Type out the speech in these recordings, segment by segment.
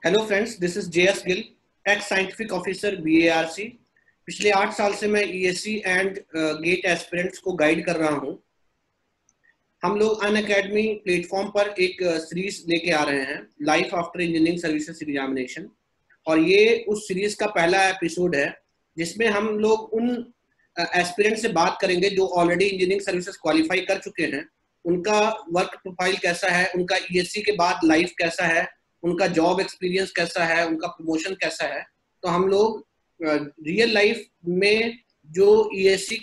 Hello friends, this is JS Gill, ex scientific officer BARC। पिछले 8 साल से मैं ESC एंड गेट एस्पिरेंट्स को गाइड कर रहा हूं। हम लोग अनअकैडमी प्लेटफॉर्म पर एक सीरीज लेके आ रहे हैं, life after engineering services examination. और ये उस सीरीज का पहला एपिसोड है जिसमें हम लोग उन एस्पिरेंट से बात करेंगे जो ऑलरेडी इंजीनियरिंग सर्विसेज क्वालिफाई कर चुके हैं। उनका वर्क प्रोफाइल कैसा है, उनका ESC के बाद लाइफ कैसा है, उनका जॉब एक्सपीरियंस कैसा है, उनका प्रमोशन कैसा है। तो हम लोग रियल लाइफ में जो ESC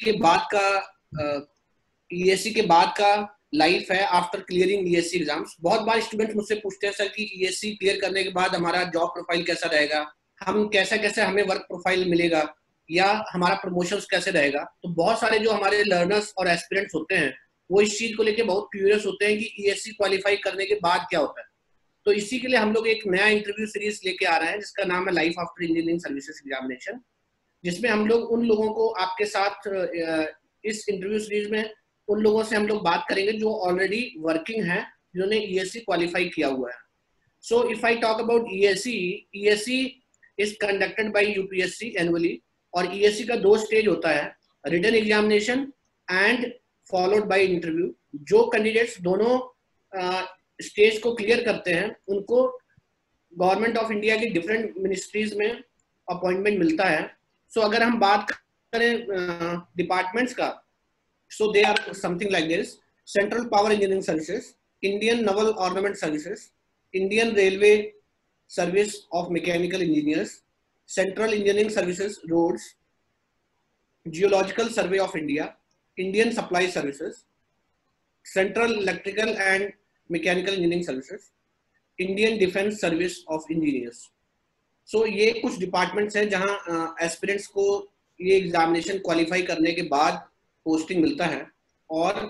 के बाद का लाइफ है आफ्टर क्लियरिंग ESC एग्जाम्स। बहुत बार स्टूडेंट मुझसे पूछते हैं सर कि ESC क्लियर करने के बाद हमारा जॉब प्रोफाइल कैसा रहेगा, हम कैसे कैसे हमें वर्क प्रोफाइल मिलेगा या हमारा प्रमोशंस कैसे रहेगा। तो बहुत सारे जो हमारे लर्नर्स और एस्पिरेंट्स होते हैं वो इस चीज को लेके बहुत क्यूरियस होते हैं कि ESC क्वालिफाई करने के बाद क्या होता है। तो इसी के लिए हम लोग एक नया इंटरव्यू सीरीज लेके आ रहे हैं जिसका नाम है life after engineering services examination, जिसमें हम लोग उन लोगों को आपके साथ इस इंटरव्यू सीरीज में उन लोगों से हम लोग बात करेंगे जो ऑलरेडी वर्किंग हैं, जिन्होंने ESC क्वालिफाई किया हुआ है। So if I talk about ESC is conducted by UPSC annually. और ESC का 2 स्टेज होता है, written examination and followed by interview. जो कैंडिडेट्स दोनों स्टेज को क्लियर करते हैं उनको गवर्नमेंट ऑफ इंडिया की डिफरेंट मिनिस्ट्रीज में अपॉइंटमेंट मिलता है। सो अगर हम बात करें डिपार्टमेंट्स का, so they are something like this: central power engineering services, Indian naval ornament services, Indian railway service of mechanical engineers, central engineering services roads, geological survey of India, Indian supply services, central electrical and mechanical engineering services, Indian defence service of engineers. So ये कुछ departments हैं जहां aspirants को ये examination qualify करने के बाद posting मिलता है। और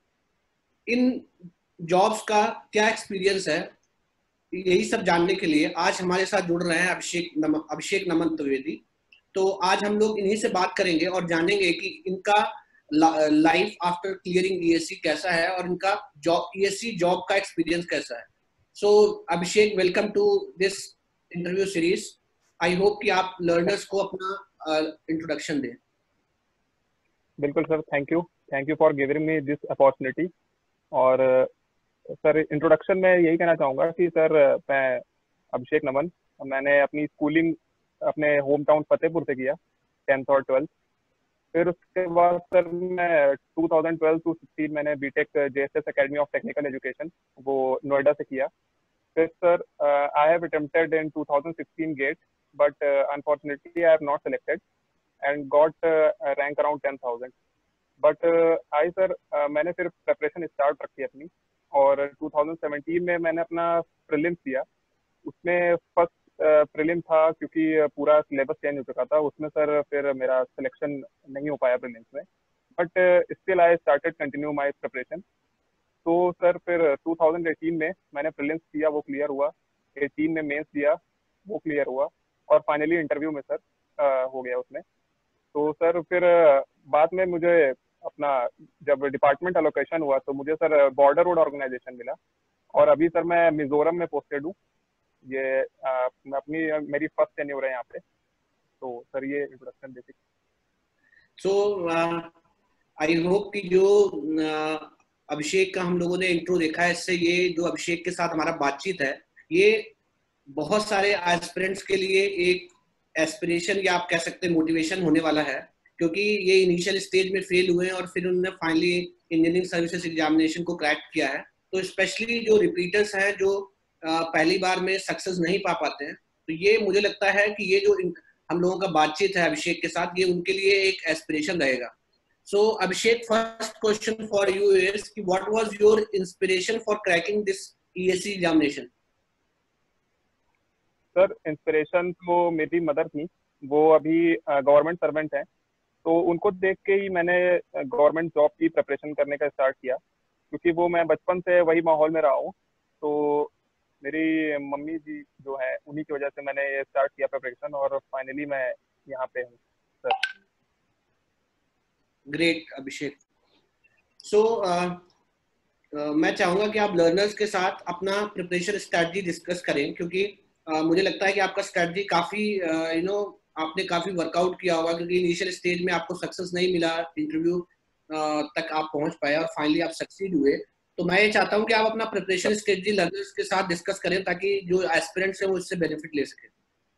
इन जॉब्स का क्या एक्सपीरियंस है, यही सब जानने के लिए आज हमारे साथ जुड़ रहे हैं अभिषेक नमन त्रिवेदी। तो आज हम लोग इन्हीं से बात करेंगे और जानेंगे कि इनका लाइफ आफ्टर क्लियरिंग ESC कैसा है और इनका ESC जॉब का एक्सपीरियंस कैसा है। So Abhishek, welcome to this interview series. I hope कि आप लर्नर्स को अपना इंट्रोडक्शन दें। बिल्कुल sir, thank you for giving me this opportunity. और सर, इंट्रोडक्शन में यही कहना चाहूँगा कि सर मैं अभिषेक नमन, मैंने अपनी स्कूलिंग अपने होम टाउन फतेहपुर से किया, 10th और 12th। फिर उसके बाद सर मैं 2012 to 16 मैंने BTech JSS academy of technical education वो नोएडा से किया। फिर sir I have attempted in 2016 GATE, but unfortunately I have not selected and got rank around 10,000। But I sir मैंने फिर प्रेपरेशन स्टार्ट रखी अपनी, और 2017 में मैंने अपना प्रीलिम्स दिया। उसमें फर्स्ट प्रीलिम था क्योंकि पूरा सिलेबस चेंज हो चुका था उसमें सर, फिर मेरा सिलेक्शन नहीं हो पाया प्रीलिम्स में। But still I started continue my preparation. तो सर फिर 2018 में मैंने प्रीलिम्स दिया, वो क्लियर हुआ। 18 में मेंस दिया, वो क्लियर हुआ। और फाइनली इंटरव्यू में सर हो गया उसमें। तो सर फिर बाद में मुझे अपना जब डिपार्टमेंट एलोकेशन हुआ तो मुझे सर बॉर्डर रोड ऑर्गेनाइजेशन मिला, और अभी सर मैं मिजोरम में पोस्टेड हूँ। ये मेरी फर्स्ट टेन्योर है यहाँ पे। तो सर ये introduction basic. So I hope कि जो अभिषेक का हम लोगों ने इंट्रो देखा है, इससे ये जो अभिषेक के साथ हमारा बातचीत है, ये बहुत सारे एस्पिरेंट्स के लिए एक एस्पिरेशन या आप कह सकते हैं मोटिवेशन होने वाला है, क्योंकि ये इनिशियल स्टेज में फेल हुए हैं और फिर उन्होंने फाइनली इंजीनियरिंग सर्विसेज एग्जामिनेशन को क्रैक किया है। तो स्पेशली जो रिपीटर्स हैं जो पहली बार में सक्सेस नहीं पा पाते हैं, तो ये मुझे लगता है कि ये जो हम लोगों का बातचीत है अभिषेक के साथ, ये उनके लिए एक एस्पिरेशन रहेगा। So Abhishek, first question for you is कि what was your inspiration for cracking this ESC examination? Sir inspiration तो मेरी मदर थी, वो अभी गवर्नमेंट सर्वेंट है। तो उनको देख के ही मैंने गवर्नमेंट जॉब की प्रिपरेशन करने का स्टार्ट किया, क्योंकि वो मैं बचपन से वही माहौल में रहा हूँ। तो मेरी मम्मी जी जो है, उन्हीं की वजह से मैंने ये स्टार्ट किया प्रिपरेशन, और फाइनली मैं यहाँ पे हूँ सर। ग्रेट अभिषेक। सो मैं चाहूंगा कि आप लर्नर्स के साथ अपना प्रिपरेशन स्ट्रेटजी डिस्कस करें, क्योंकि मुझे लगता है कि आपका स्ट्रेटजी काफी आपने काफी वर्कआउट किया होगा, क्योंकि इनिशियल स्टेज में आपको सक्सेस नहीं मिला, इंटरव्यू तक आप पहुंच पाए और फाइनली आप सक्सीड हुए। तो मैं ये चाहता हूं कि आप अपना प्रिपरेशन स्ट्रेटजी लर्नर्स के साथ डिस्कस करें, ताकि जो एस्पिरेंट्स हैं वो इससे बेनिफिट ले सके।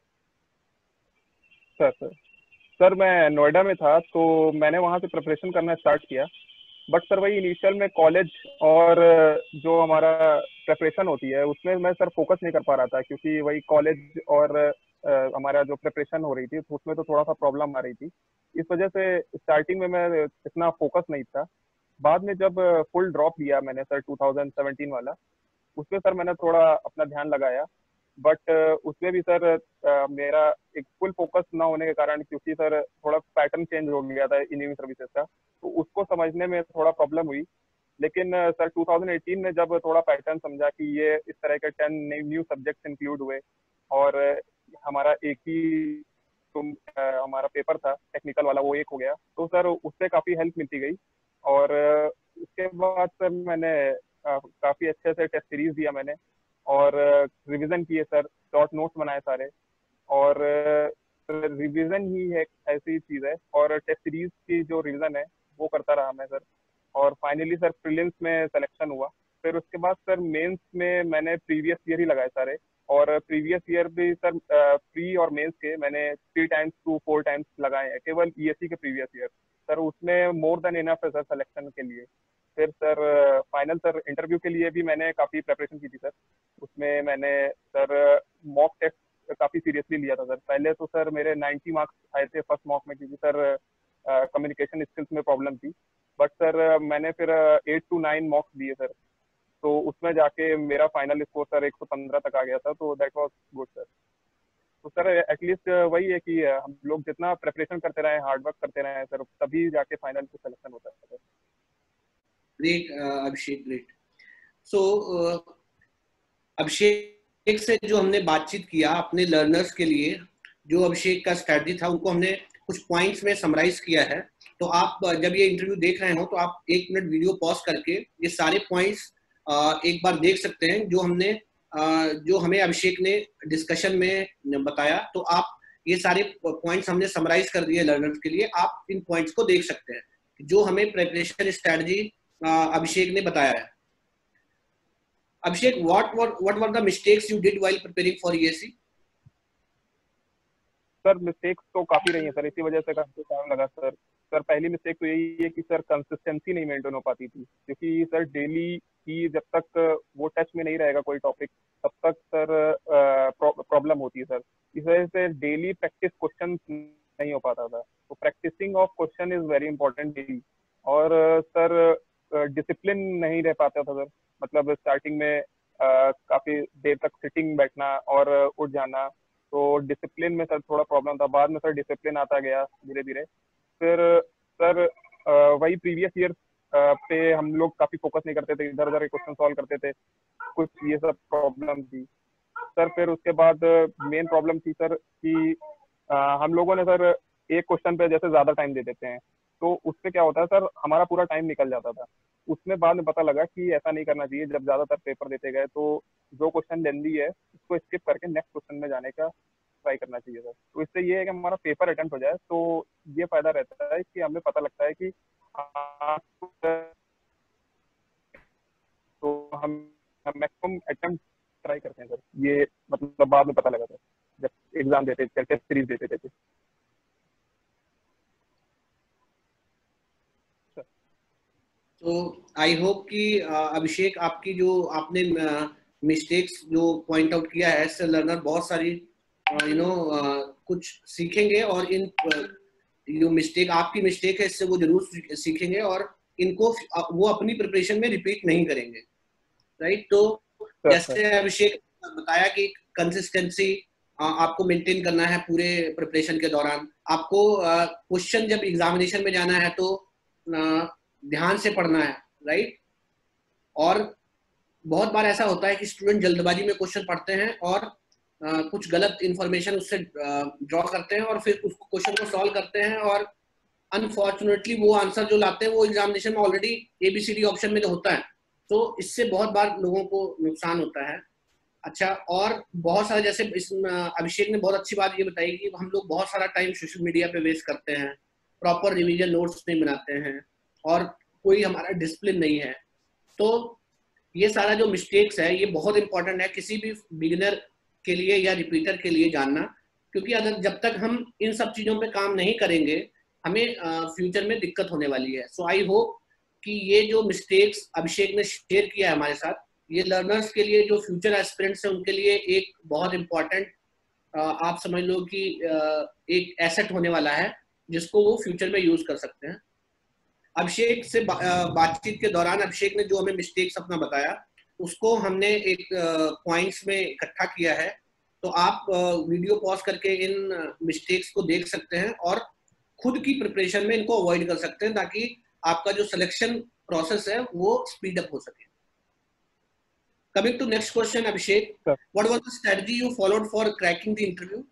सर सर मैं नोएडा में था, तो मैंने वहाँ से प्रिपरेशन करना स्टार्ट किया। बट सर वही इनिशियल में कॉलेज और जो हमारा प्रिपरेशन होती है उसमें मैं सर फोकस नहीं कर पा रहा था, क्योंकि वही कॉलेज और हमारा जो प्रिपरेशन हो रही थी तो उसमें तो थोड़ा सा प्रॉब्लम आ रही थी। इस वजह से स्टार्टिंग में मैं इतना फोकस नहीं था। बाद में जब फुल ड्रॉप लिया मैंने सर 2017 वाला, उसमें सर मैंने थोड़ा अपना ध्यान लगाया। बट उसमें भी सर मेरा एक फुल फोकस ना होने के कारण, क्योंकि सर थोड़ा पैटर्न चेंज हो गया था इंजीनियरिंग सर्विसेज का, तो उसको समझने में थोड़ा प्रॉब्लम हुई। लेकिन सर 2018 में जब थोड़ा पैटर्न समझा कि ये इस तरह के 10 न्यू सब्जेक्ट्स इंक्लूड हुए, और हमारा एक ही तो हमारा पेपर था टेक्निकल वाला वो एक हो गया, तो सर उससे काफ़ी हेल्प मिलती गई। और उसके बाद सर मैंने काफ़ी अच्छे से टेस्ट सीरीज दिया मैंने, और रिवीजन किए सर, शॉर्ट नोट्स बनाए सारे। और रिवीजन ही एक ऐसी चीज़ है, और टेस्ट सीरीज की जो रिवीजन है वो करता रहा मैं सर। और फाइनली सर प्रीलिम्स में सिलेक्शन हुआ। फिर उसके बाद सर मेंस में मैंने प्रीवियस ईयर ही लगाए सारे, और प्रीवियस ईयर भी सर प्री और मेंस के मैंने 3 टाइम्स टू 4 टाइम्स लगाए हैं, केवल ईएससी के प्रीवियस ईयर। सर उसमें मोर देन इनफ है सर सिलेक्शन के लिए। फिर सर फाइनल सर इंटरव्यू के लिए भी मैंने काफ़ी प्रेपरेशन की थी सर। उसमें मैंने सर मॉक टेस्ट काफ़ी सीरियसली लिया था सर। पहले तो सर मेरे 90 मार्क्स आए थे फर्स्ट मॉक में, क्योंकि सर कम्युनिकेशन स्किल्स में प्रॉब्लम थी। बट सर मैंने फिर 8 to 9 मॉक्स दिए सर, तो उसमें जाके मेरा फाइनल स्कोर सर 115 तक आ गया था, तो दैट वाज गुड सर। तो सर एटलीस्ट वही है कि हम लोग जितना प्रेपरेशन करते रहे, हार्ड वर्क करते रहे सर, तभी जाके फाइनल पे सिलेक्शन होता है sir. Great Abhishek, great. So Abhishek से जो हमने बातचीत किया अपने लर्नर्स के लिए, जो अभिषेक का स्ट्रेटजी था उनको हमने कुछ पॉइंट्स में समराइज किया है। तो आप जब ये इंटरव्यू देख रहे हो तो आप 1 मिनट वीडियो पॉज करके ये सारे पॉइंट्स एक बार देख सकते हैं, जो हमें अभिषेक ने डिस्कशन में बताया। तो आप ये सारे पॉइंट्स हमने समराइज कर दिए लर्नर्स के लिए, आप इन पॉइंट्स को देख सकते हैं जो हमें प्रिपरेशन स्ट्रेटजी अभिषेक ने बताया है। Abhishek, what were the mistakes you did while preparing for ESE? Sir mistakes तो काफी रही हैं सर, इसी वजह से काफी टाइम लगा सर। सर पहली मिस्टेक तो यही है कि सर कंसिस्टेंसी नहीं मेंटेन हो पाती थी, क्योंकि सर डेली ही जब तक वो टच में नहीं रहेगा कोई टॉपिक, तब तक सर प्रॉब्लम होती है सर। इस वजह से डेली प्रैक्टिस क्वेश्चन नहीं हो पाता था। तो practising of question is very important daily. और सर डिसिप्लिन नहीं रह पाता था सर। मतलब स्टार्टिंग में काफी देर तक सिटिंग बैठना और उठ जाना, तो डिसिप्लिन में सर थोड़ा प्रॉब्लम था। बाद में सर डिसिप्लिन आता गया धीरे धीरे। फिर सर वही प्रीवियस ईयर पे हम लोग काफी फोकस नहीं करते थे, इधर उधर क्वेश्चन सॉल्व करते थे, कुछ ये सब प्रॉब्लम थी सर। फिर उसके बाद मेन प्रॉब्लम थी सर कि हम लोगों ने सर एक क्वेश्चन पे जैसे ज्यादा टाइम दे देते हैं, तो उससे क्या होता है सर, हमारा पूरा टाइम निकल जाता था। उसमें बाद में पता लगा कि ऐसा नहीं करना चाहिए। जब ज्यादातर पेपर देते गए तो जो क्वेश्चन लेंदी है उसको स्किप करके नेक्स्ट क्वेश्चन में जाने का ट्राई करना चाहिए सर। तो इससे ये है कि हमारा पेपर अटेम्प्ट हो जाए, तो ये फायदा रहता है कि हमें पता लगता है कि तो हम मैक्सिमम अटेम्प्ट ट्राई करते हैं सर। ये मतलब बाद में पता लगा सर, जब एग्जाम देते थे, टेस्ट सीरीज देते थे। तो आई होप कि अभिषेक आपकी जो आपने मिस्टेक्स जो पॉइंट आउट किया है, इससे लर्नर बहुत सारी कुछ सीखेंगे, और इन जो मिस्टेक आपकी मिस्टेक है इससे वो जरूर सीखेंगे, और इनको वो अपनी प्रिपरेशन में रिपीट नहीं करेंगे, राइट। तो जैसे अभिषेक बताया कि कंसिस्टेंसी आपको मेंटेन करना है पूरे प्रिपरेशन के दौरान। आपको क्वेश्चन जब एग्जामिनेशन में जाना है तो ध्यान से पढ़ना है, राइट। और बहुत बार ऐसा होता है कि स्टूडेंट जल्दबाजी में क्वेश्चन पढ़ते हैं और कुछ गलत इंफॉर्मेशन उससे ड्रॉ करते हैं और फिर उस क्वेश्चन को सॉल्व करते हैं, और अनफॉर्चुनेटली वो आंसर जो लाते हैं वो एग्जामिनेशन में ऑलरेडी ABCD ऑप्शन में होता है। तो इससे बहुत बार लोगों को नुकसान होता है। अच्छा, और बहुत सारा, जैसे इस अभिषेक ने बहुत अच्छी बात ये बताई कि हम लोग बहुत सारा टाइम सोशल मीडिया पे वेस्ट करते हैं, प्रॉपर रिवीजन नोट्स नहीं बनाते हैं, और कोई हमारा डिसिप्लिन नहीं है। तो ये सारा जो मिस्टेक्स है ये बहुत इंपॉर्टेंट है किसी भी बिगिनर के लिए या रिपीटर के लिए जानना, क्योंकि अगर जब तक हम इन सब चीजों पे काम नहीं करेंगे हमें फ्यूचर में दिक्कत होने वाली है। सो आई होप कि ये जो मिस्टेक्स अभिषेक ने शेयर किया है हमारे साथ, ये लर्नर्स के लिए, जो फ्यूचर एस्पिरेंट्स हैं उनके लिए एक बहुत इंपॉर्टेंट, आप समझ लो कि एक एसेट होने वाला है जिसको वो फ्यूचर में यूज कर सकते हैं। अभिषेक से बातचीत के दौरान अभिषेक ने जो हमें मिस्टेक्स अपना बताया उसको हमने एक पॉइंट्स में इकट्ठा किया है, तो आप वीडियो पॉज करके इन मिस्टेक्स को देख सकते हैं और खुद की प्रिपरेशन में इनको अवॉइड कर सकते हैं, ताकि आपका जो सिलेक्शन प्रोसेस है वो स्पीड अप हो सके। Coming to next question, Abhishek, sir what was the strategy you followed for cracking the interview?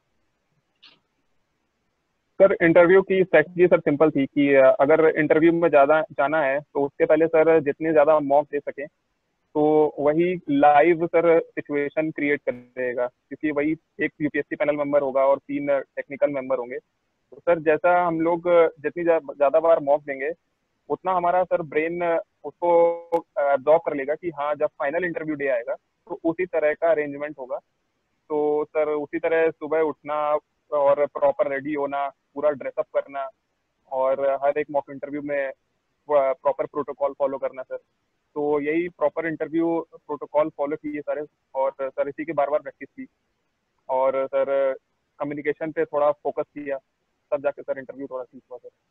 Sir interview की स्ट्रेटजी सर सिंपल थी कि अगर इंटरव्यू में ज़्यादा जाना है तो उसके पहले सर जितने ज़्यादा मॉक दे सकें तो वही लाइव सर सिचुएशन क्रिएट कर देगा, क्योंकि वही एक यूपीएससी पैनल मेंबर होगा और 3 टेक्निकल मेंबर होंगे। तो सर जैसा हम लोग जितनी ज़्यादा बार मॉक देंगे उतना हमारा सर ब्रेन उसको एब्जॉर्ब कर लेगा कि हाँ जब फाइनल इंटरव्यू डे आएगा तो उसी तरह का अरेंजमेंट होगा। तो सर उसी तरह सुबह उठना और प्रॉपर रेडी होना, पूरा ड्रेसअप करना, और हर एक मॉक इंटरव्यू में प्रॉपर प्रोटोकॉल फॉलो करना सर। तो यही प्रॉपर इंटरव्यू प्रोटोकॉल फॉलो किए सारे, और सर इसी की बार बार प्रैक्टिस की, और सर कम्युनिकेशन पे थोड़ा फोकस किया, तब जाके सर इंटरव्यू थोड़ा ठीक हुआ सर।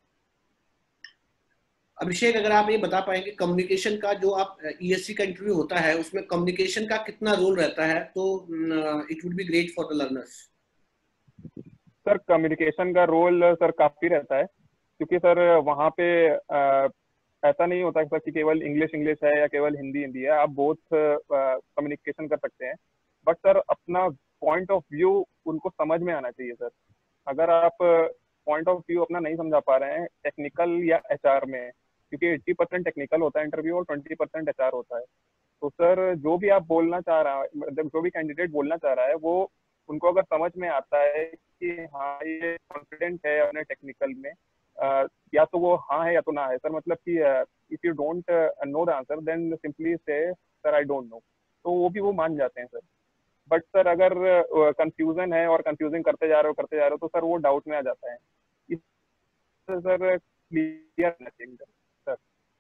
अभिषेक, अगर आप ये बता पाएंगे कम्युनिकेशन का, जो आप ईएससी का इंटरव्यू होता है उसमें कम्युनिकेशन का कितना रोल रहता है, तो it would be great for the learners. Sir communication का रोल सर काफी रहता है, क्योंकि सर वहाँ पे ऐसा नहीं होता सर कि केवल इंग्लिश इंग्लिश है या केवल हिंदी हिंदी है, आप बोथ कम्युनिकेशन कर सकते हैं। बट सर अपना पॉइंट ऑफ व्यू उनको समझ में आना चाहिए सर। अगर आप पॉइंट ऑफ व्यू अपना नहीं समझा पा रहे हैं टेक्निकल या एचआर में, क्योंकि 80% टेक्निकल होता है इंटरव्यू और 20% एचआर होता है, तो सर जो भी आप बोलना चाह रहा है, मतलब जो भी कैंडिडेट बोलना चाह रहा है वो उनको अगर समझ में आता है कि हाँ ये कॉन्फिडेंट है अपने टेक्निकल में, या तो वो हाँ है या तो ना है सर। मतलब कि if you don't know the answer then simply से सर आई डोंट नो, तो वो भी वो मान जाते हैं सर। बट सर अगर कंफ्यूजन है और कंफ्यूजिंग करते जा रहे हो तो सर वो डाउट में आ जाता है। इससे सर क्लियर रहना चाहिए सर।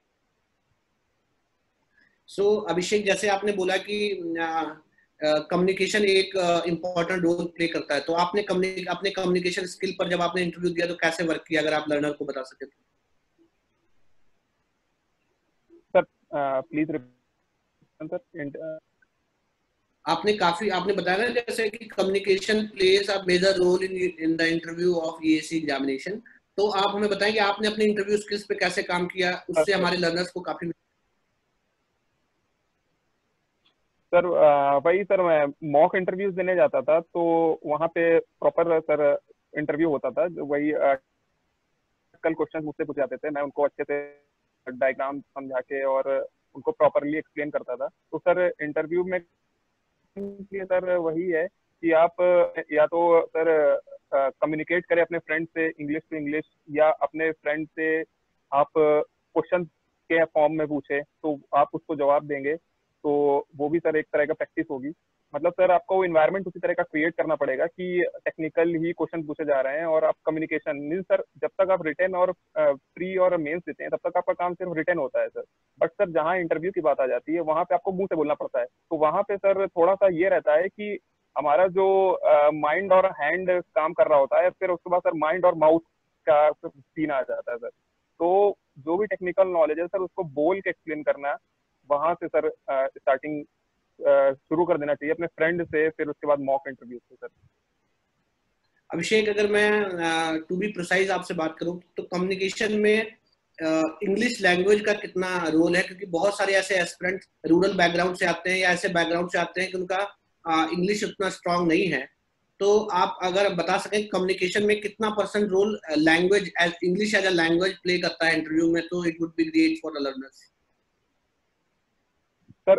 सो अभिषेक, जैसे आपने बोला कि कम्युनिकेशन एक इम्पोर्टेंट रोल प्ले करता है, तो आपने अपने कम्युनिकेशन स्किल पर जब आपने इंटरव्यू दिया तो कैसे वर्क किया, अगर आप लर्नर को बता सके तो। Sir please repeat sir. आपने बताया ना जैसे कि communication plays a major role in the interview of ESC examination, तो आप हमें बताएं कि आपने अपने इंटरव्यू स्किल्स पे कैसे काम किया, उससे हमारे लर्नर्स को काफी। सर वही सर मैं मॉक इंटरव्यूज देने जाता था, तो वहाँ पे प्रॉपर सर इंटरव्यू होता था। वही कल क्वेश्चन मुझसे पूछे जाते थे, मैं उनको अच्छे से डायग्राम समझा के और उनको प्रॉपरली एक्सप्लेन करता था। तो सर इंटरव्यू में सर वही है कि आप या तो सर कम्युनिकेट करें अपने फ्रेंड से इंग्लिश टू इंग्लिश, या अपने फ्रेंड से आप क्वेश्चन के फॉर्म में पूछे तो आप उसको जवाब देंगे, तो वो भी सर एक तरह का प्रैक्टिस होगी। मतलब सर आपको वो इन्वायरमेंट उसी तरह का क्रिएट करना पड़ेगा कि टेक्निकल ही क्वेश्चन पूछे जा रहे हैं और आप कम्युनिकेशन मीन सर जब तक आप रिटर्न और प्री और मेंस देते हैं तब तक आपका काम सिर्फ रिटर्न होता है सर। बट सर जहाँ इंटरव्यू की बात आ जाती है वहाँ पे आपको मुंह से बोलना पड़ता है, तो वहाँ पे सर थोड़ा सा ये रहता है कि हमारा जो माइंड और हैंड काम कर रहा होता है, फिर उसके बाद सर माइंड और माउथ का सीन आ जाता है सर। तो जो भी टेक्निकल नॉलेज है सर उसको बोल के एक्सप्लेन करना, वहां से सर स्टार्टिंग शुरू कर देना चाहिए अपने फ्रेंड से, फिर उसके बाद मॉक इंटरव्यू से सर। अभिषेक, अगर मैं टू बी प्रिसाइज आपसे बात करूं तो कम्युनिकेशन में इंग्लिश लैंग्वेज का कितना रोल है, क्योंकि बहुत सारे ऐसे एस्पिरेंट रूरल बैकग्राउंड से आते हैं या ऐसे बैकग्राउंड से आते हैं कि उनका इंग्लिश उतना स्ट्रांग नहीं है, तो आप अगर बता सकें कम्युनिकेशन में कितना percent role language English as a language play करता है इंटरव्यू में, तो it would be great for the learners. Sir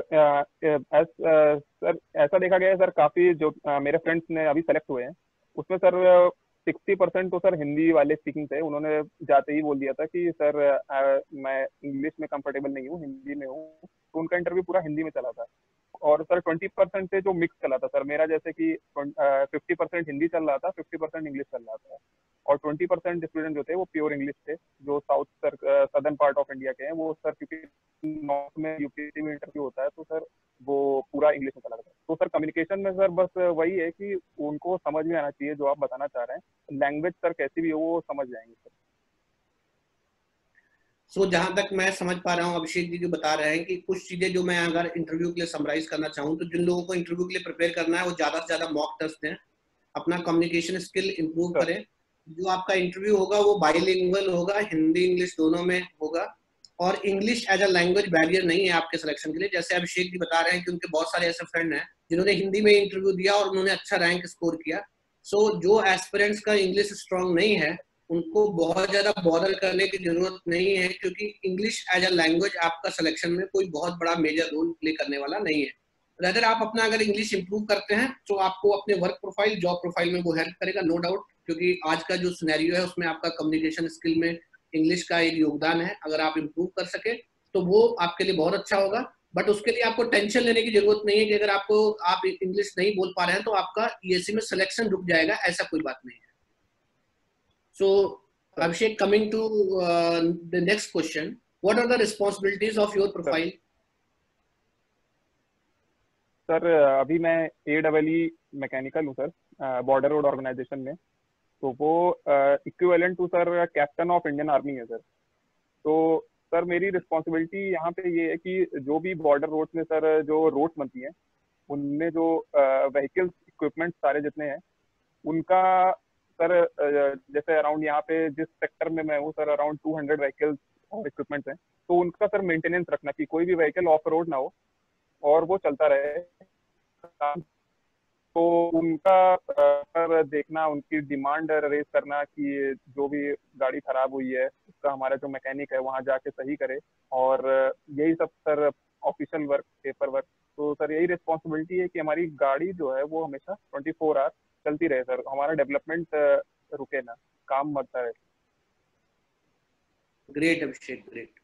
sir ऐसा देखा गया है सर, काफी जो मेरे फ्रेंड्स ने अभी सेलेक्ट हुए हैं उसमें सर 60% तो सर हिंदी वाले स्पीकिंग थे। उन्होंने जाते ही बोल दिया था कि सर मैं इंग्लिश में कंफर्टेबल नहीं हूँ, हिंदी में हूँ। तो उनका इंटरव्यू पूरा हिंदी में चला था। और सर 20% थे जो मिक्स चला था सर, मेरा जैसे कि 50% हिंदी चल रहा था, 50% इंग्लिश चल रहा था। और 20% स्टूडेंट जो थे वो प्योर इंग्लिश थे, जो south sir southern part of India के हैं। वो सर क्योंकि नॉर्थ में यूपीएससी में इंटरव्यू होता है तो सर वो पूरा इंग्लिश में चला गया। तो सर कम्युनिकेशन में सर बस वही है कि उनको समझ में आना चाहिए जो आप बताना चाह रहे हैं। लैंग्वेज सर कैसी भी हो वो समझ जाएंगे सर। सो जहां तक मैं समझ पा रहा हूँ, अभिषेक जी जो बता रहे हैं कि कुछ चीजें जो मैं अगर इंटरव्यू के लिए समराइज करना चाहूँ, तो जिन लोगों को इंटरव्यू के लिए प्रिपेयर करना है वो ज्यादा से ज्यादा मॉक टेस्ट दें, अपना कम्युनिकेशन स्किल इंप्रूव सर करें। जो आपका इंटरव्यू होगा वो बाइलिंगुअल होगा, हिंदी इंग्लिश दोनों में होगा। और English as a language barrier नहीं है आपके सिलेक्शन के लिए। जैसे अभिषेक जी बता रहे हैं कि उनके बहुत सारे ऐसे फ्रेंड हैं जिन्होंने हिंदी में इंटरव्यू दिया और उन्होंने अच्छा रैंक स्कोर किया। सो जो एस्पिरेंट्स का इंग्लिश स्ट्रांग नहीं है उनको बहुत ज्यादा बॉदर करने की जरूरत नहीं है, क्योंकि इंग्लिश एज अ लैंग्वेज आपका सिलेक्शन में कोई बहुत बड़ा मेजर रोल प्ले करने वाला नहीं है। रेदर आप अपना अगर इंग्लिश इंप्रूव करते हैं तो आपको अपने वर्क प्रोफाइल, जॉब प्रोफाइल में वो हेल्प करेगा, नो डाउट। क्योंकि आज का जो सिनेरियो है उसमें आपका कम्युनिकेशन स्किल में इंग्लिश का एक योगदान है। अगर आप इंप्रूव कर सके तो वो आपके लिए बहुत अच्छा होगा। बट उसके लिए आपको टेंशन लेने की जरूरत नहीं है कि अगर आप इंग्लिश नहीं बोल पा रहे हैं तो आपका ईएससी में सिलेक्शन रुक जाएगा, ऐसा कोई बात नहीं है। So sir Abhishek, coming to the next question, what are the responsibilities of your sir profile? सर अभी मैं AEE मैकेनिकल हूँ सर, बॉर्डर रोड ऑर्गेनाइजेशन में। तो वो equivalent to sir captain of Indian army है सर। तो सर मेरी रिस्पॉन्सिबिलिटी यहाँ पे ये है कि जो भी बॉर्डर रोड में सर जो रोड्स बनती हैं उनमें जो व्हीकल्स इक्विपमेंट सारे जितने हैं उनका सर जैसे अराउंड यहाँ पे जिस सेक्टर में मैं हूँ सर अराउंड 200 व्हीकल्स और इक्विपमेंट्स हैं। तो उनका सर मेंटेनेंस रखना कि कोई भी व्हीकल ऑफ रोड ना हो और वो चलता रहे। तो उनका सर देखना, उनकी डिमांड रेज करना कि जो भी गाड़ी खराब हुई है उसका हमारा जो मैकेनिक है वहाँ जाके सही करे। और यही सब sir official work, paper work. तो सर यही रिस्पॉन्सिबिलिटी है कि हमारी गाड़ी जो है वो हमेशा 24 आवर चलती रहे सर, हमारा डेवलपमेंट रुके ना, काम बढ़ता रहे। Great Abhishek, great.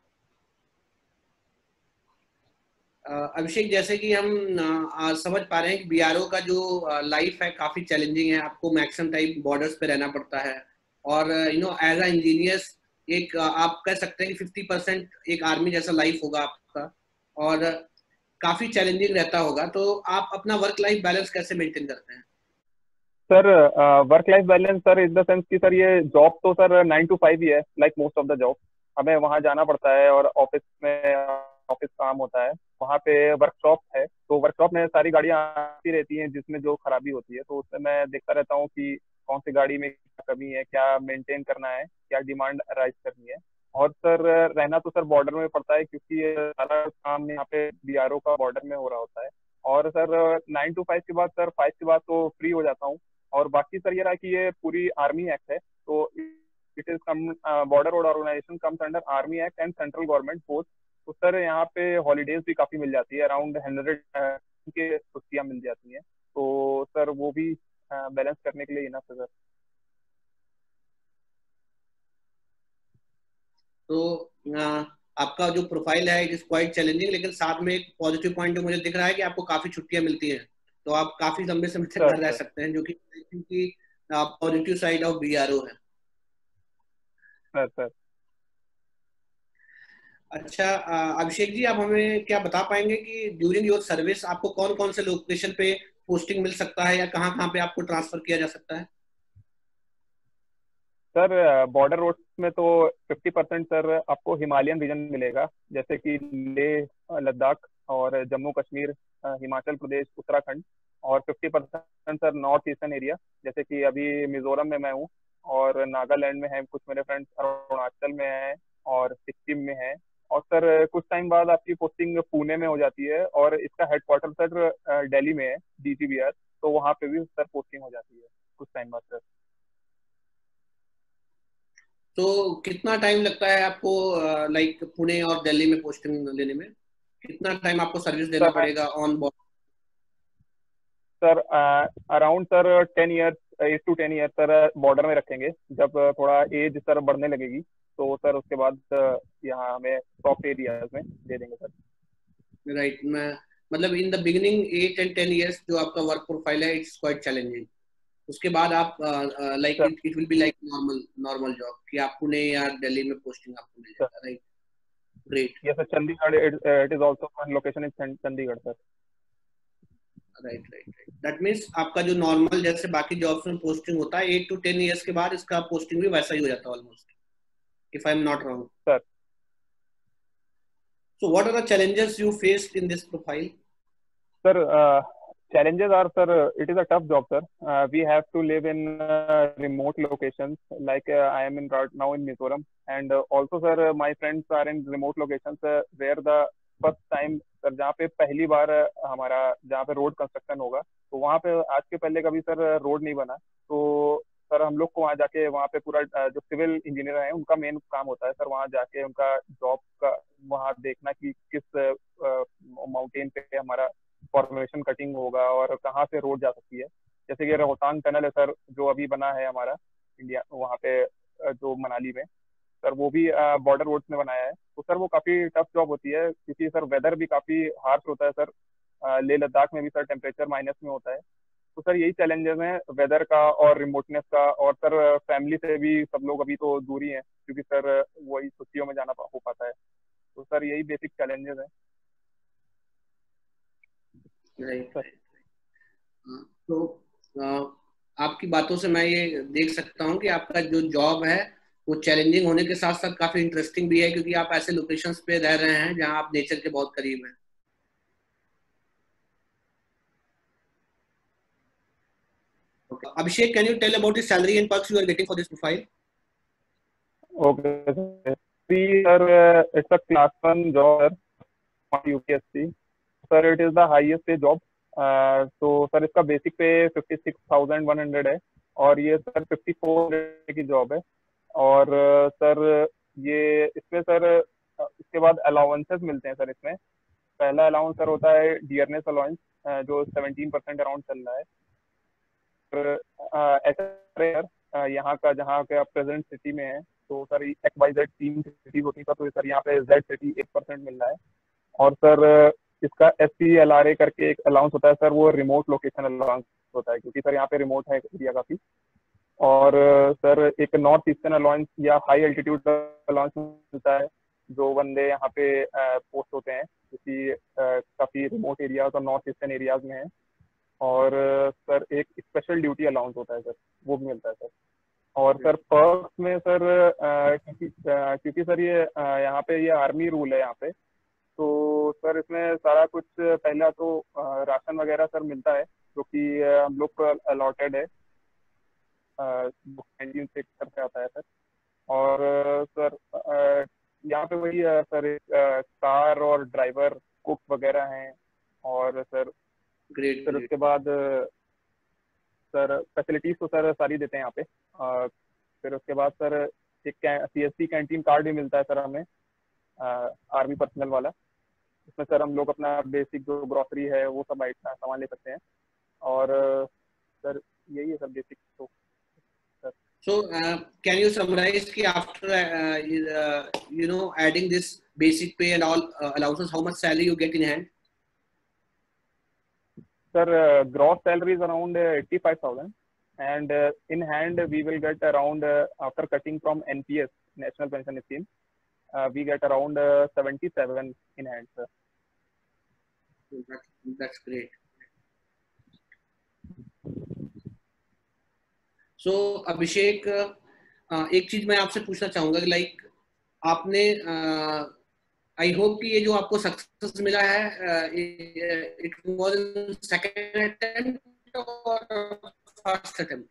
अभिषेक, जैसे कि हम समझ पा रहे हैं कि बीआरओ का जो लाइफ है काफी चैलेंजिंग है, आपको मैक्सिमम टाइम बॉर्डर्स पे रहना पड़ता है। और एज अ इंजीनियर्स एक आप कह सकते हैं कि 50% एक आर्मी जैसा लाइफ होगा आपका, और काफी चैलेंजिंग रहता होगा। तो आप अपना वर्क लाइफ बैलेंस कैसे मेंटेन करते हैं? Sir work life balance sir in the sense कि सर ये जॉब तो सर 9 to 5 ही है, like most of the job. हमें वहाँ जाना पड़ता है और ऑफिस काम होता है। वहाँ पे वर्कशॉप है, तो वर्कशॉप में सारी गाड़ियाँ आती रहती हैं जिसमें जो खराबी होती है। तो उसमें मैं देखता रहता हूँ कि कौन सी गाड़ी में क्या कमी है, क्या मेंटेन करना है, क्या डिमांड राइज करनी है। और सर रहना तो सर बॉर्डर में पड़ता है क्योंकि ये सारा काम यहाँ पे बीआरओ का बॉर्डर में हो रहा होता है। और सर 9 to 5 के बाद सर 5 के बाद तो फ्री हो जाता हूँ। और बाकी सर ये रहा कि ये पूरी आर्मी एक्ट है, तो it is come border road organisation comes under army act and central government both. तो सर यहाँ पे हॉलीडेज भी काफी मिल जाती है, अराउंड 100 के छुट्टियां मिल जाती हैं। तो सर वो भी बैलेंस करने के लिए इनफ है सर। तो आपका जो प्रोफाइल है इट इज क्वाइट चैलेंजिंग, लेकिन साथ में एक पॉजिटिव पॉइंट मुझे दिख रहा है कि आपको काफी छुट्टियां मिलती हैं, तो आप काफी लंबे समय तक सर घर रह सर सकते हैं, जो कि पॉजिटिव साइड ऑफ बीआरओ है। सर सर अच्छा, अभिषेक जी, आप हमें क्या बता पाएंगे कि ड्यूरिंग योर सर्विस आपको कौन कौन से लोकेशन पे पोस्टिंग मिल सकता है, या कहाँ कहाँ पे आपको ट्रांसफर किया जा सकता है? सर बॉर्डर रोड में तो 50% सर आपको हिमालयन रीजन मिलेगा, जैसे कि लेह, लद्दाख और जम्मू कश्मीर, हिमाचल प्रदेश, उत्तराखंड। और 50% सर नॉर्थ ईस्टर्न एरिया, जैसे कि अभी मिजोरम में मैं हूँ और नागालैंड में है कुछ मेरे फ्रेंड्स, अरुणाचल में है और सिक्किम में है। और सर कुछ टाइम बाद आपकी पोस्टिंग पुणे में हो जाती है और इसका हेडक्वार्टर सर दिल्ली में है, DGBR। तो वहाँ पे भी सर पोस्टिंग हो जाती है कुछ टाइम बाद सर। तो कितना टाइम लगता है आपको लाइक पुणे और दिल्ली में पोस्टिंग लेने में? कितना टाइम आपको सर्विस देना पड़ेगा on board? Sir around sir 10 years, 8 to 10 years sir border में रखेंगे। जब थोड़ा एज सर बढ़ने लगेगी तो सर उसके बाद यहाँ हमें सॉफ्ट एरियाज में दे देंगे सर। राइट, मैं मतलब in the beginning 8 and 10 years जो आपका वर्क प्रोफाइल है इट्स क्वाइट चैलेंजिंग। उसके बाद आप like sir it will be like normal normal job कि आप पुणे या दिल्ली में पोस्टिंग आपको मिल जाएगा, right? Great. Yes sir, Chandigarh it is also one location in Chandigarh sir. Right right right, that means आपका जो नॉर्मल जैसे बाकी जॉब्स में पोस्टिंग होता है 8 to 10 years के बाद इसका पोस्टिंग भी वैसा ही हो जाता है almost, if I am not wrong. Sir so what are the challenges you faced in this profile? sir, challenges are, sir, it is a tough job, sir. We have to live in remote locations, like I am in right now in Mizoram, and also, sir, my friends are in remote locations where the first time, sir, जहाँ पे पहली बार हमारा जहाँ पे road construction होगा, तो वहाँ पे आज के पहले कभी सर रोड नहीं बना। तो सर हम लोग को वहाँ जाके वहाँ पे पूरा जो सिविल इंजीनियर है उनका मेन काम होता है सर वहाँ जाके उनका जॉब का वहाँ देखना कि किस माउंटेन पे हमारा फॉर्मेशन कटिंग होगा और कहाँ से रोड जा सकती है। जैसे कि रोहतांग टनल है सर जो अभी बना है हमारा इंडिया वहाँ पे जो मनाली में, सर वो भी बॉर्डर रोड्स में बनाया है। तो सर वो काफी टफ जॉब होती है क्योंकि सर वेदर भी काफी हार्श होता है सर। लेह लद्दाख में भी सर टेम्परेचर माइनस में होता है। तो सर यही चैलेंजेस हैं वेदर का और रिमोटनेस का, और सर फैमिली से भी सब लोग अभी तो दूर ही हैं क्योंकि सर वही छुट्टियों में जाना हो पाता है। तो सर यही बेसिक चैलेंजेस हैं। Right sir right. तो आपकी बातों से मैं ये देख सकता हूँ कि आपका जो जॉब है वो चैलेंजिंग होने के साथ साथ काफी इंटरेस्टिंग भी है क्योंकि आप ऐसे लोकेशंस पे रह रहे हैं जहाँ आप नेचर के बहुत करीब हैं। Okay. Abhishek, can you tell about the salary and perks you are getting for this profile? Okay sir, it's a class 1 job UPSC sir. It is the highest pay job. तो sir इसका basic pay 56,100 है और ये sir 54 की job है। और sir ये इसमें सर इसके बाद अलाउंसेस मिलते हैं सर। इसमें पहला अलाउंस सर होता है डियरनेस अलाउंस जो 17% अराउंड चल रहा है। ऐसा यहाँ का जहाँ के आप प्रेजेंट सिटी में है तो सर XYZ 3 सिटीज होती है तो सर यहाँ पे Z सिटी 1% मिल रहा है। और सर इसका SPLRA करके एक अलाउंस होता है सर, वो रिमोट लोकेशन अलाउंस होता है क्योंकि सर यहाँ पे रिमोट है एरिया काफी। और सर एक नॉर्थ ईस्टर्न अलाउंस या हाई एल्टीट्यूड अलाउंस मिलता है जो बंदे यहाँ पे पोस्ट होते हैं क्योंकि काफी रिमोट एरियाज और नॉर्थ ईस्टर्न एरियाज में है। और सर एक स्पेशल ड्यूटी अलाउंस होता है सर, वो भी मिलता है सर। और सर पर्क्स में सर क्योंकि सर ये यहाँ पे ये आर्मी रूल है यहाँ पे, तो सर इसमें सारा कुछ पहला तो राशन वगैरह सर मिलता है जो कि हम लोग को अलॉटेड है, कैंटीन से करके आता है सर। और सर यहाँ पे वही सर कार और ड्राइवर कुक वगैरह हैं। और सर ग्रेट फिर ग्रेट। उसके बाद सर फैसिलिटीज तो सर सारी देते हैं यहाँ पे। फिर उसके बाद सर एक CSC कैंटीन कार्ड भी मिलता है सर हमें, आर्मी पर्सनल वाला। इसमें सर हम लोग अपना बेसिक जो ग्रोसरी है वो सब सामान ले सकते हैं। और सर यही है सर बेसिक तो sir. So, can you summarize कि after adding this basic pay and all allowances, how much salary you get in hand? Sir, gross salary is around 85,000, and in hand we will get around after cutting from NPS National Pension Scheme, we get around 77 in hand, sir. That's great. So Abhishek, एक चीज मैं आपसे पूछना चाहूंगा कि like आपने आई hope कि ये जो आपको सक्सेस मिला है इट वाज सेकंड अटेम्प्ट और first attempt?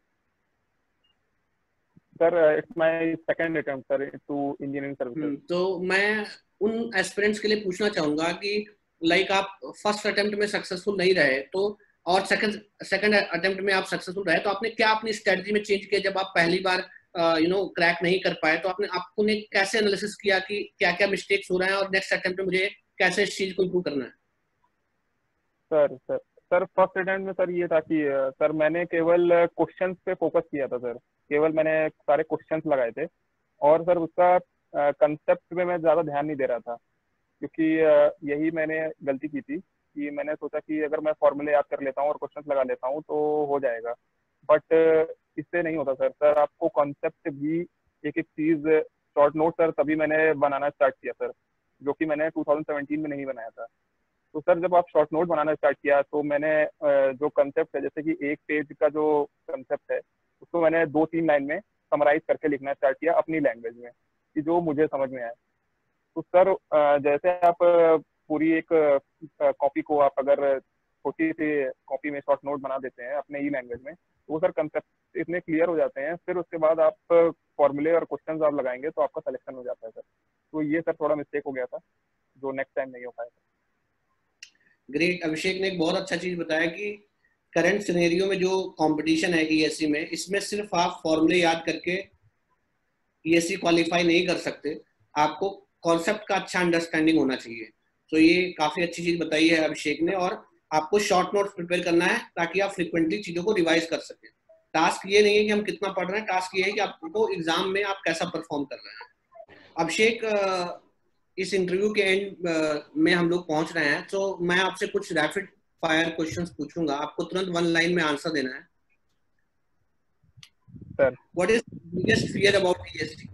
Sir, it's my second attempt, sir, to engineering services. तो मैं उन एस्पिरेंट्स के लिए पूछना चाहूंगा कि लाइक आप फर्स्ट अटेम्प्ट में सक्सेसफुल नहीं रहे तो और सेकंड अटेम्प्ट में आप सक्सेसफुल रहे, तो आपने क्या अपनी स्ट्रेटजी में चेंज किया? जब आप पहली बार क्रैक नहीं कर पाए तो आपने कैसे एनालिसिस किया कि क्या क्या मिस्टेक्स हो रहे हैं और नेक्स्ट अटेम्प्ट में मुझे कैसे इस चीज को इम्प्रूव करना है? Sir sir sir first attempt में सर ये था कि सर मैंने केवल क्वेश्चंस पे फोकस किया था सर। केवल मैंने सारे क्वेश्चंस लगाए थे, और सर उसका कंसेप्ट में मैं ज़्यादा ध्यान नहीं दे रहा था, क्योंकि यही मैंने गलती की थी कि मैंने सोचा कि अगर मैं फॉर्मूले याद कर लेता हूँ और क्वेश्चंस लगा लेता हूँ तो हो जाएगा। बट इससे नहीं होता सर। सर आपको कॉन्सेप्ट भी एक एक चीज़, शॉर्ट नोट सर तभी मैंने बनाना स्टार्ट किया सर, जो कि मैंने 2017 में नहीं बनाया था। तो सर जब आप शॉर्ट नोट बनाना स्टार्ट किया तो मैंने जो कंसेप्ट है, जैसे कि एक पेज का जो कंसेप्ट है उसको मैंने 2-3 लाइन में समराइज करके लिखना स्टार्ट किया अपनी लैंग्वेज में, कि जो मुझे समझ में आए। तो सर जैसे आप पूरी एक कॉपी को आप अगर छोटी सी कॉपी में शॉर्ट नोट बना देते हैं अपने ही लैंग्वेज में, तो वो सर कंसेप्ट इतने क्लियर हो जाते हैं, फिर उसके बाद आप फॉर्मूले और क्वेश्चंस आप लगाएंगे तो आपका सिलेक्शन हो जाता है सर। तो ये सर थोड़ा मिस्टेक हो गया था, जो नेक्स्ट टाइम नहीं हो पाया। ग्रेट। अभिषेक ने एक बहुत अच्छा चीज बताया कि करंट सिनेरियो में जो कंपटीशन है ईएससी में, इसमें सिर्फ आप फॉर्मूले याद करके ईएससी क्वालिफाई नहीं कर सकते, आपको कॉन्सेप्ट का अच्छा अंडरस्टैंडिंग होना चाहिए। तो ये काफी अच्छी चीज बताई है अभिषेक ने। और आपको शॉर्ट नोट्स प्रिपेयर करना है ताकि आप फ्रिक्वेंटली चीजों को रिवाइज कर सकें। टास्क ये नहीं है कि हम कितना पढ़ रहे हैं, टास्क ये है कि आपको एग्जाम में आप कैसा परफॉर्म कर रहे हैं। अभिषेक, इस इंटरव्यू के एंड में हम लोग पहुंच रहे हैं, तो मैं आपसे कुछ रैपिड फायर क्वेश्चंस पूछूंगा, आपको तुरंत 1 लाइन में आंसर देना है। Sir what is biggest fear about ESC?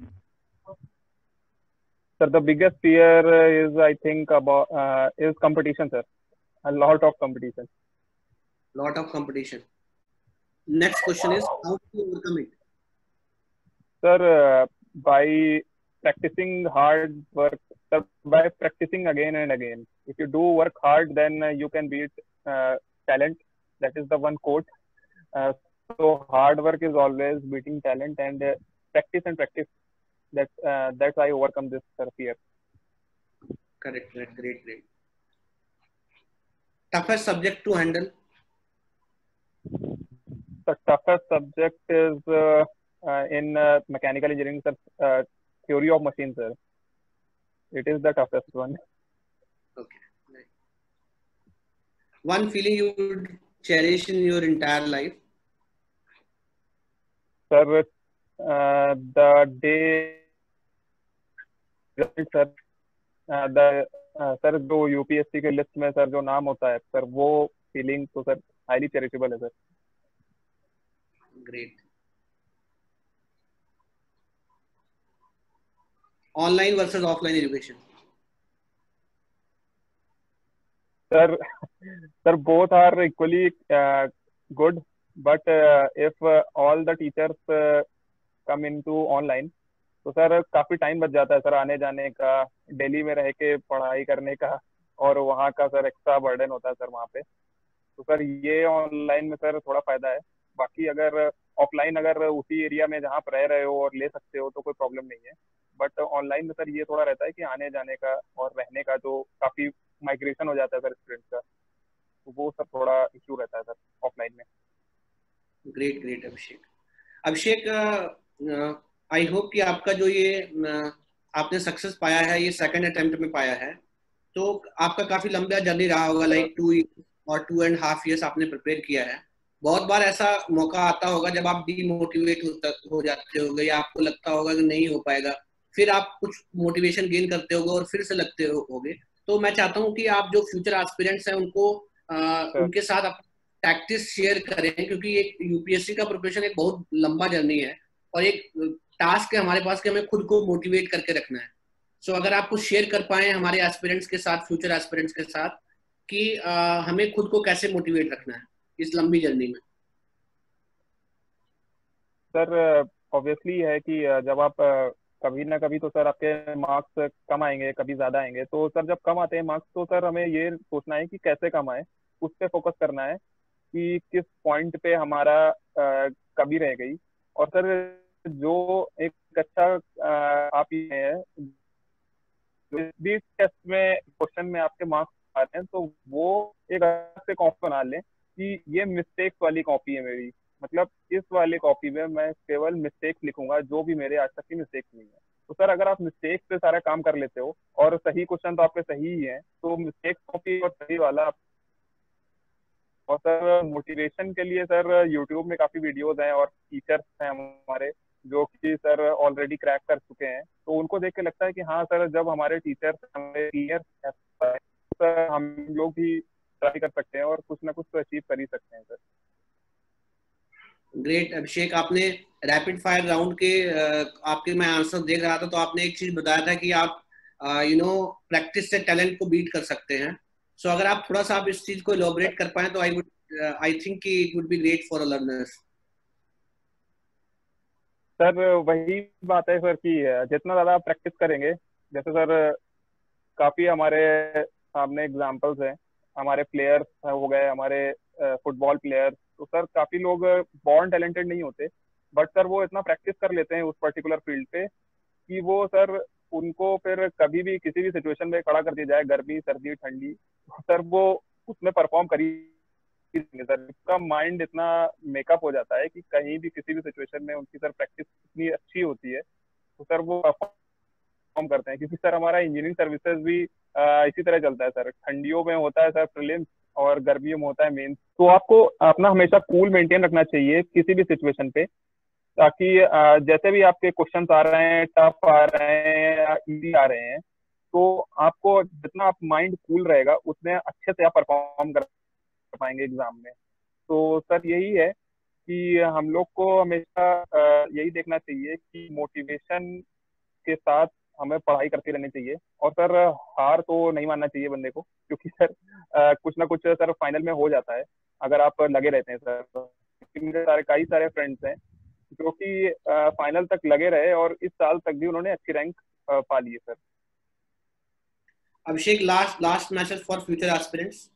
Sir, the biggest fear is, I think, about is competition, sir. A lot of competition. Lot of competition. Next question is, how do you overcome it? Sir, by practicing hard work, sir, by practicing again and again. If you do work hard, then you can beat talent. That is the one quote. Uh, so hard work is always beating talent, and practice and practice. That's how I overcome this fear. Correct, correct, great. Toughest subject to handle? The toughest subject is in mechanical engineering, sir, theory of machines, sir. It is the toughest one. Okay. Right. One feeling you would cherish in your entire life? Sir, the day, sir, the sir जो UPSC के list में sir जो नाम होता है sir, वो feeling तो sir highly charitable है sir. Great. Online versus offline education? Sir both are equally good, but if all the teachers come into online, तो सर काफी टाइम बच जाता है सर आने जाने का, दिल्ली में रह के पढ़ाई करने का, और वहाँ का सर एक्स्ट्रा बर्डन होता है सर वहाँ पे। तो सर ये ऑनलाइन में सर थोड़ा फायदा है। बाकी अगर ऑफलाइन अगर उसी एरिया में जहाँ आप रह रहे हो और ले सकते हो तो कोई प्रॉब्लम नहीं है, बट ऑनलाइन में सर ये थोड़ा रहता है कि आने जाने का और रहने का जो काफी माइग्रेशन हो जाता है सर स्टूडेंट्स का, तो वो सर थोड़ा इश्यू रहता है सर ऑफलाइन में। Great great Abhishek, I hope कि आपका जो ये आपने सक्सेस पाया है ये सेकंड अटेम्प्ट में पाया है, तो आपका काफी लंबा जर्नी रहा होगा, लाइक 2 और 2.5 years आपने प्रिपेयर किया है। बहुत बार ऐसा मौका आता होगा जब आप डीमोटिवेट हो जाते होगे या आपको लगता होगा कि नहीं हो पाएगा, फिर आप कुछ मोटिवेशन गेन करते होगे और फिर से लगते होगे। तो मैं चाहता हूँ कि आप जो फ्यूचर एस्पिरेंट्स हैं उनको उनके साथ टैक्टिस शेयर करें, क्योंकि एक यूपीएससी का प्रिपरेशन एक बहुत लंबा जर्नी है और एक टास्क है हमारे पास कि हमें खुद को मोटिवेट करके रखना है। सो अगर आप कुछ शेयर कर पाए हमारे एस्पिरेंट्स के साथ, फ्यूचर एस्पिरेंट्स के साथ, कि हमें खुद को कैसे मोटिवेट रखना है इस लंबी जर्नी में। सर ऑब्वियसली है कि जब आप कभी ना कभी तो सर आपके मार्क्स कम आएंगे, कभी ज्यादा आएंगे। तो सर जब कम आते हैं मार्क्स तो सर हमें ये सोचना है कि कैसे कम आए, उस पर फोकस करना है कि किस पॉइंट पे हमारा कमी रह गई। और सर जो एक अच्छा आप ये है, भी टेस्ट में क्वेश्चन में आपके मार्क्स आ रहे हैं तो वो एक अलग से कॉपी बना लें कि ये मिस्टेक्स वाली कॉपी है मेरी, मतलब इस वाली कॉपी में मैं केवल मिस्टेक्स लिखूंगा, जो भी मेरे आज तक की मिस्टेक्स नहीं है। तो सर अगर आप मिस्टेक से सारा काम कर लेते हो और सही क्वेश्चन तो आपके सही ही है, तो मिस्टेक कॉपी और सही वाला। और सर मोटिवेशन के लिए सर यूट्यूब में काफी वीडियोस हैं और टीचर्स हैं हमारे जो कि सर ऑलरेडी क्रैक कर चुके हैं, तो उनको देख के लगता है कि हाँ सर, जब हमारे टीचर्स हमें क्लियर सर हम लोग भी ट्राई कर सकते हैं और कुछ ना कुछ तो अचीव कर ही सकते हैं सर। ग्रेट अभिषेक, आपने रैपिड फायर राउंड के आपके मैं आंसर देख रहा था तो आपने एक चीज बताया था कि आप प्रैक्टिस से टैलेंट को बीट कर सकते हैं। सो अगर आप थोड़ा सा आप इस चीज को इलोबरेट कर पाए तो आई थिंक कि it would be great for learners. Sir वही बात है सर कि जितना ज्यादा आप प्रैक्टिस करेंगे, जैसे सर काफी हमारे सामने एग्जांपल्स हैं, हमारे प्लेयर्स हो गए, हमारे फुटबॉल प्लेयर्स, तो सर काफी लोग बॉर्न टैलेंटेड नहीं होते, बट सर वो इतना प्रैक्टिस कर लेते हैं उस पर्टिकुलर फील्ड पे कि वो सर उनको फिर कभी भी किसी भी सिचुएशन में खड़ा कर दिया जाए, गर्मी सर्दी ठंडी, तो सर वो उसमें परफॉर्म कर ही देंगे सर। उसका माइंड इतना मेकअप हो जाता है कि कहीं भी किसी भी सिचुएशन में उनकी सर प्रैक्टिस इतनी अच्छी होती है, तो सर वो परफॉर्म करते हैं। क्योंकि सर हमारा इंजीनियरिंग सर्विसेज भी इसी तरह चलता है सर, ठंडियों में होता है सर प्रीलिम्स और गर्मियों में होता है मेंस। तो आपको अपना हमेशा कूल मेंटेन रखना चाहिए किसी भी सिचुएशन पे, ताकि जैसे भी आपके क्वेश्चंस आ रहे हैं, टफ आ रहे हैं या इजी आ रहे हैं, तो आपको जितना आप माइंड कूल रहेगा उतने अच्छे से आप परफॉर्म कर पाएंगे एग्जाम में। तो सर यही है कि हम लोग को हमेशा यही देखना चाहिए कि मोटिवेशन के साथ हमें पढ़ाई करती रहनी चाहिए। और सर हार तो नहीं मानना चाहिए बंदे को, क्योंकि सर कुछ ना कुछ सर फाइनल में हो जाता है अगर आप लगे रहते हैं सर। मेरे सारे कई सारे फ्रेंड्स हैं जो कि फाइनल तक लगे रहे और इस साल तक भी उन्होंने अच्छी रैंक पा ली है sir. Abhishek, last message for future aspirants.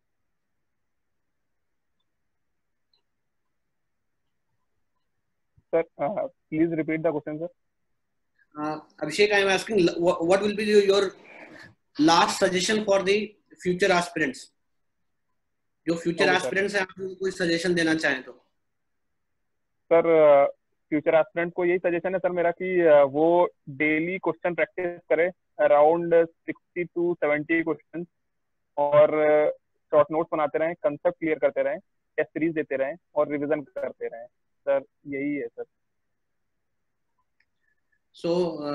Sir please repeat the question sir. Abhishek, I am asking what will be your last suggestion for the future aspirants? जो फ्यूचर ओके सर। एस्पिरेंट्स हैं, आप कोई suggestion देना चाहें तो। Sir future aspirant को यही suggestion है सर मेरा कि वो डेली क्वेश्चन प्रैक्टिस करे, अराउंड 60 to 70 क्वेश्चन, और शॉर्ट नोट्स बनाते रहें, कंसेप्ट क्लियर करते रहें, टेस्ट सीरीज देते रहें और रिवीजन करते रहें। सर यही है sir. So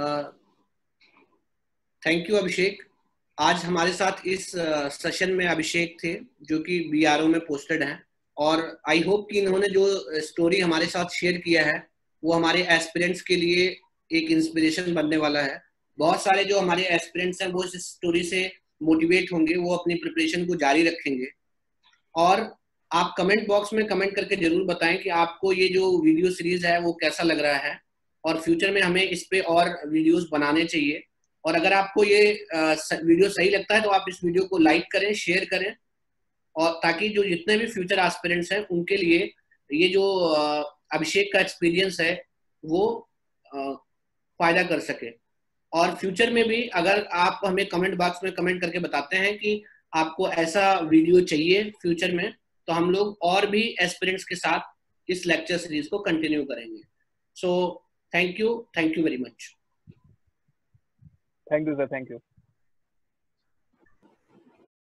thank you Abhishek. आज हमारे साथ इस सेशन में अभिषेक थे जो कि बीआरओ में पोस्टेड हैं, और आई होप कि इन्होंने जो स्टोरी हमारे साथ शेयर किया है वो हमारे एस्पिरेंट्स के लिए एक इंस्पिरेशन बनने वाला है। बहुत सारे जो हमारे एस्पिरेंट्स हैं वो इस स्टोरी से मोटिवेट होंगे, वो अपनी प्रिपरेशन को जारी रखेंगे। और आप कमेंट बॉक्स में कमेंट करके जरूर बताएं कि आपको ये जो वीडियो सीरीज है वो कैसा लग रहा है, और फ्यूचर में हमें इस पे और वीडियोस बनाने चाहिए। और अगर आपको ये वीडियो सही लगता है तो आप इस वीडियो को लाइक करें, शेयर करें, और ताकि जो जितने भी फ्यूचर एस्पिरेंट्स हैं उनके लिए ये जो अभिषेक का एक्सपीरियंस है वो फायदा कर सके। और फ्यूचर में भी अगर आप हमें कमेंट बॉक्स में कमेंट करके बताते हैं कि आपको ऐसा वीडियो चाहिए फ्यूचर में, तो हम लोग और भी एस्पिरेंट्स के साथ इस लेक्चर सीरीज को कंटिन्यू करेंगे। So thank you very much. Thank you sir, thank you.